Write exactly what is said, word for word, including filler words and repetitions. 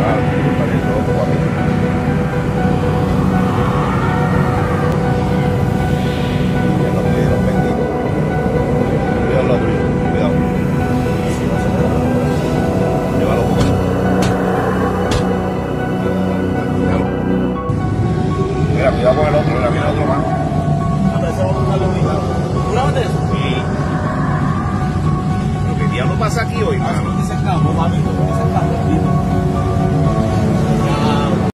Ah, disculpa, que todo por aquí. Ya no pudieron venir. Cuidado lo tuyo, cuidado. Llévalo un poco. Mira, cuidado con el otro, mira, viene otro más. Ah, pero ese otro sale obligado. ¿Tú grabaste eso? Sí. Pero qué diablo pasa aquí hoy, Ah, mano. se escapó, mami, se escapó.